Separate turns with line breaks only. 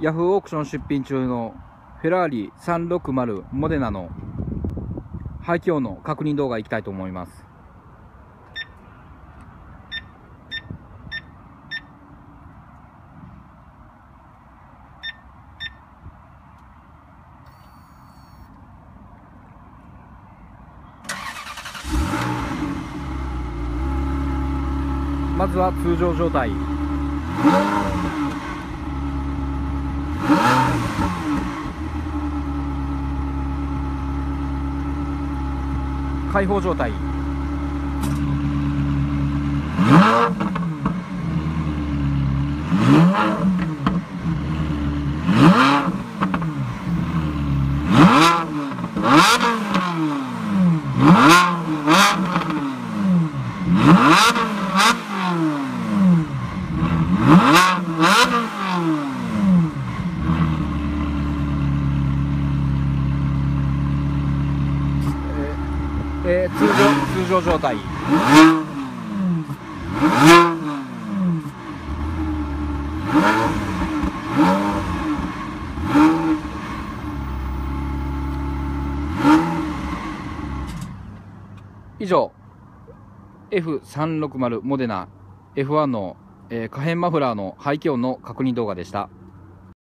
ヤフーオークション出品中のフェラーリ360モデナの排気音の確認動画いきたいと思います。まずは通常状態。開放状態。通常状態。以上 F360 モデナ F1 の可変マフラーの排気音の確認動画でした。